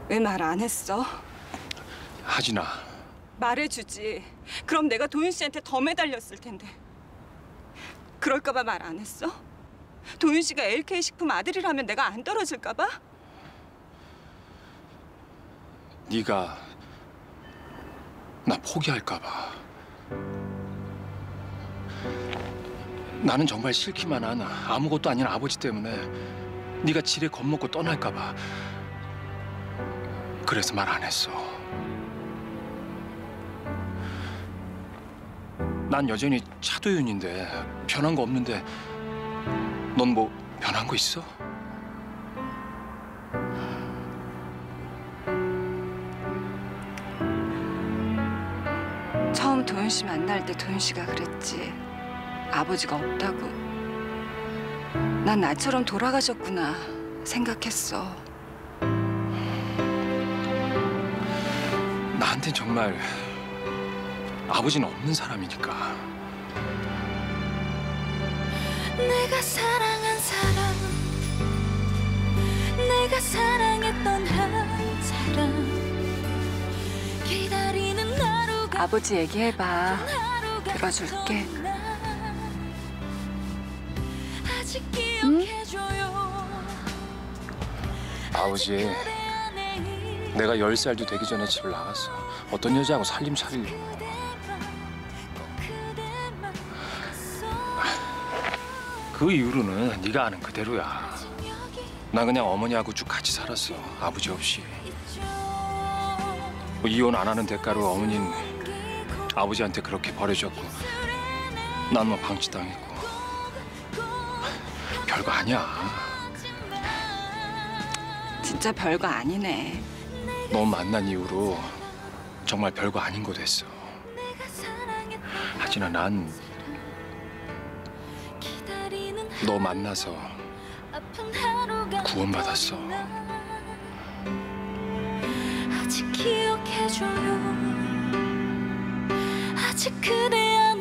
왜 말 안 했어? 하진아. 말해주지. 그럼 내가 도윤 씨한테 더 매달렸을 텐데. 그럴까 봐 말 안 했어? 도윤 씨가 LK 식품 아들이라면 내가 안 떨어질까 봐? 네가 나 포기할까 봐. 나는 정말 싫기만 한 아무것도 아닌 아버지 때문에 네가 지레 겁먹고 떠날까 봐. 그래서 말 안 했어. 난 여전히 차도윤인데 변한 거 없는데 넌 뭐 변한 거 있어? 처음 도윤 씨 만날 때 도윤 씨가 그랬지. 아버지가 없다고. 난 나처럼 돌아가셨구나 생각했어. 나한텐 정말 아버지는 없는 사람이니까. 내가 사랑한 사람, 내가 사랑했던 한 사람, 기다리는 하루가 아버지 얘기해봐. 들어줄게. 아직 기억해줘요. 아버지, 내가 10살도 되기 전에 집을 나갔어. 어떤 여자하고 살림 차리려고. 그 이후로는 네가 아는 그대로야. 난 그냥 어머니하고 쭉 같이 살았어. 아버지 없이. 뭐 이혼 안 하는 대가로 어머니는 아버지한테 그렇게 버려졌고 난 뭐 방치당했고. 별거 아니야. 진짜 별거 아니네. 너 만난 이후로 정말 별거 아닌 거 됐어. 하진아, 난 너 만나서 구원받았어. 아직 기억해줘요. 아직 그대